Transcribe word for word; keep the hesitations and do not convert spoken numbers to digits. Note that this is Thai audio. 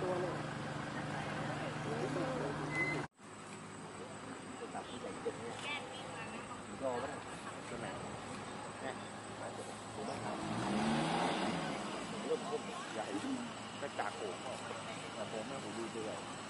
ตัวเลยตับที่ใหญ่เต็มเนี่ยรอไว้ตัวไหนเนี่ยมาเดี๋ยวผมมาทำเริ่มต้นใหญ่ก็จากโอ่งแต่ผมแม่ผมดูด้วย